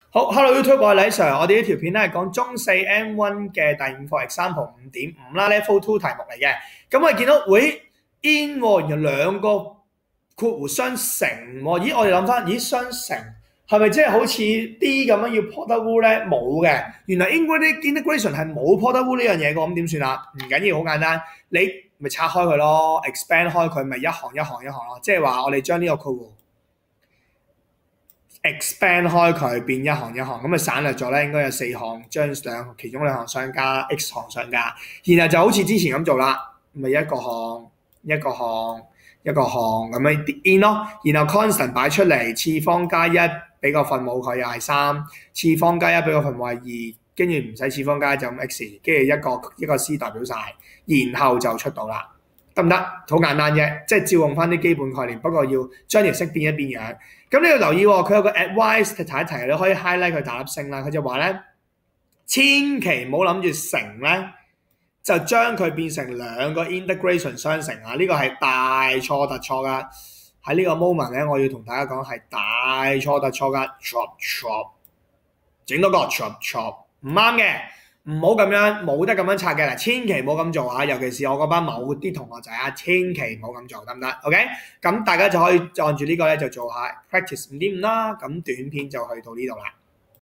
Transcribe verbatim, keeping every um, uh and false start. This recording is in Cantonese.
好，Hello YouTube，我係李 Sir，我哋呢條片咧係講中四 M 一 嘅第五課 example 五點五啦 ，level two 題目嚟嘅。咁我哋見到，喂 in 喎，然後兩個括弧相乘喎，咦？我哋諗翻，咦相乘係咪即係好似 D 咁樣要 product rule 咧？冇嘅，原來 integration 係冇 product rule 呢樣嘢嘅，咁點算啊？唔緊要，好簡單，你咪拆開佢咯 ，expand 開佢，咪一行一行一行咯。即係話我哋將呢個括弧 expand 開佢變一行一行，咁啊省略咗咧，應該有四行，將兩其中兩行相加 x 行相加，然後就好似之前咁做啦，咪一個項一個項一個項咁樣 in 咯，然後 constant 擺出嚟，次方加一俾個分母佢又係三，次方加一俾個分母係二，跟住唔使次方加就咁 x，跟住一個一個 c 代表晒，然後就出到啦。得唔得？好簡單啫，即係照用翻啲基本概念，不過要將條式變一變樣。咁你要留意喎、哦，佢有個 advice 提一提，你可以 highlight 佢大粒星啦。佢就話咧，千祈唔好諗住乘咧，就將佢變成兩個 integration 相乘啊！呢、這個係大錯特錯噶。喺呢個 moment 咧，我要同大家講係大錯特錯噶 ，chop chop， 整多個 chop chop， 唔啱嘅。唔好咁樣，冇得咁樣拆嘅嗱，千祈唔好咁做啊！尤其是我嗰班某啲同學仔啊，千祈唔好咁做，得唔得 ？OK， 咁大家就可以按住呢個咧就做下 practice 五點五啦。咁短片就去到呢度啦。